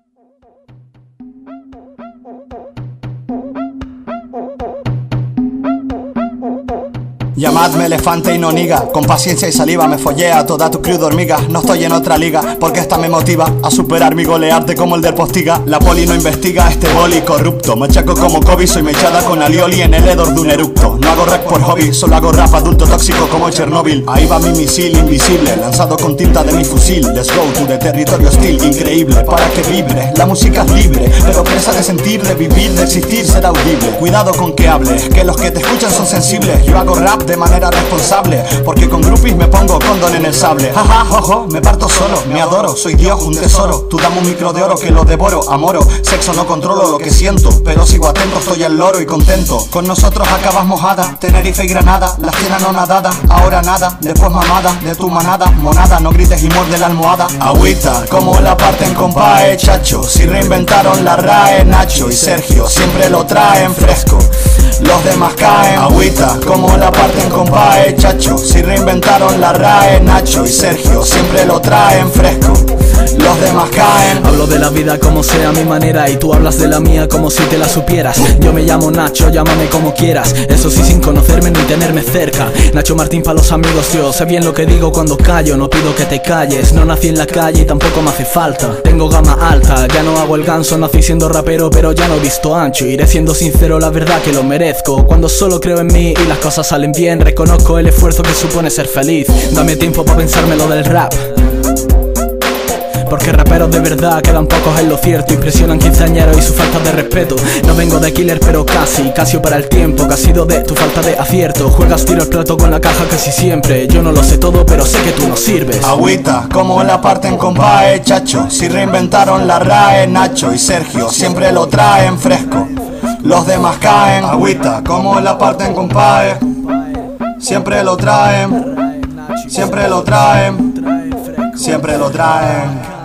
Llamadme elefante y no niga, con paciencia y saliva me follé a toda tu crew de hormigas. No estoy en otra liga, porque esta me motiva a superar mi golearte como el del Postiga. La poli no investiga este boli corrupto, machaco como Kobe, soy mechada con alioli en el hedor de un eructo. No hago rap por hobby, solo hago rap adulto tóxico como Chernobyl. Ahí va mi misil invisible, lanzado con tinta de mi fusil. Let's go to the territorio hostil, increíble, para que vibre. La música es libre, pero presa de sentir, de vivir, de existir, ser audible. Cuidado con que hables, que los que te escuchan son sensibles. Yo hago rap de manera responsable, porque con groupies me pongo condón en el sable. Jaja, jojo, me parto solo, me adoro, soy Dios, un tesoro. Tú dame un micro de oro que lo devoro, amoro. Sexo no controlo lo que siento, pero sigo atento, estoy al loro y contento. Con nosotros acabas mojada, Tenerife y Granada, las tienen no nadadas, ahora nada, después mamada, de tu manada, monada, no grites y muerde la almohada. Agüita, como la parten compadre, chacho, si reinventaron la RAE, Nacho y Sergio, siempre lo traen fresco. Los demás caen, agüita, como la parten compadre, chacho, si reinventaron la RAE, Nacho y Sergio, siempre lo traen fresco. Los demás caen. Hablo de la vida como sea mi manera, y tú hablas de la mía como si te la supieras. Yo me llamo Nacho, llámame como quieras, eso sí sin conocerme ni tenerme cerca. Nacho Martín pa' los amigos, yo sé bien lo que digo cuando callo. No pido que te calles, no nací en la calle y tampoco me hace falta. Tengo gama alta, ya no hago el ganso, nací siendo rapero pero ya no he visto ancho. Iré siendo sincero, la verdad que lo merezco. Cuando solo creo en mí y las cosas salen bien, reconozco el esfuerzo que supone ser feliz. Dame tiempo para pensarme lo del rap, porque raperos de verdad quedan pocos en lo cierto. Impresionan quinceañeros y su falta de respeto. No vengo de killer pero casi, Casio para el tiempo, que ha sido de tu falta de acierto. Juegas tiro al plato con la caja casi siempre. Yo no lo sé todo pero sé que tú no sirves. Agüita, como la parten compadre, chacho, si reinventaron la RAE, Nacho y Sergio, siempre lo traen fresco. Los demás caen. Agüita, como la parten compadre, siempre lo traen, siempre lo traen, siempre lo traen.